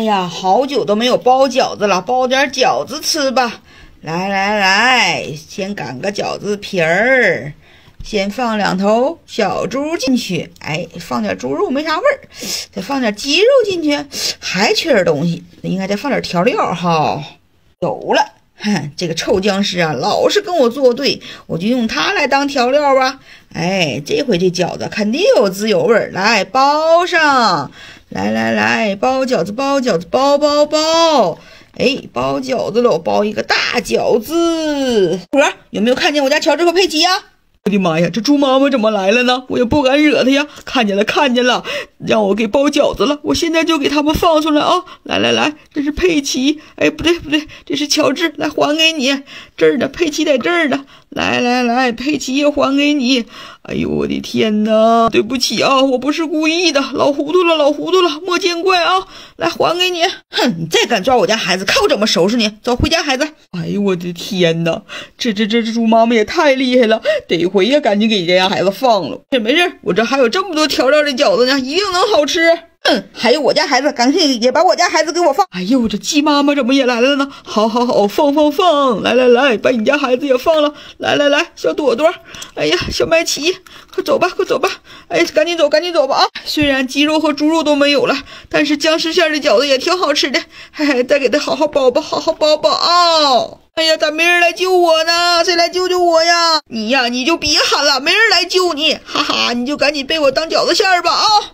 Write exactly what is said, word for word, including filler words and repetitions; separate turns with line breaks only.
呀，好久都没有包饺子了，包点饺子吃吧。来来来，先擀个饺子皮儿，先放两头小猪进去，哎，放点猪肉没啥味儿，再放点鸡肉进去，还缺点东西，应该再放点调料哈。有了，哼，这个臭僵尸啊，老是跟我作对，我就用它来当调料吧。哎，这回这饺子肯定有滋有味儿，来包上。来来来，包饺子，包饺子，包包包！哎，包饺子喽，包一个大饺子。果儿，有没有看见我家乔治和佩奇呀？
我的妈呀，这猪妈妈怎么来了呢？我也不敢惹她呀。看见了，看见了，让我给包饺子了。我现在就给他们放出来啊！来来来，这是佩奇，哎，不对不对，这是乔治，来还给你。这儿呢，佩奇在这儿呢。来来来，佩奇也还给你。哎呦，我的天哪！对不起啊，我不是故意的，老糊涂了，老糊涂了，莫见怪啊！来还给你。
哼，你再敢抓我家孩子，看我怎么收拾你！走，回家，孩子。
哎呦，我的天哪！这这这这猪妈妈也太厉害了，得回呀，赶紧给这家孩子放了。
这没事，我这还有这么多调料的饺子呢，一定能好吃。哼，还有我家孩子，赶紧也把我家孩子给我放。
哎呦，这鸡妈妈怎么也来了呢？好好好，放放放，来来来，把你家孩子也放了。来来来，小朵朵，哎呀，小麦琪，快走吧，快走吧。哎，赶紧走，赶紧走吧啊！虽然鸡肉和猪肉都没有了，但是僵尸馅的饺子也挺好吃的。嘿嘿，再给他好好包吧，好好包吧啊！
哎呀，咋没人来救我呢？谁来救救我呀？你呀，你就别喊了，没人来救你，哈哈，你就赶紧被我当饺子馅儿吧啊！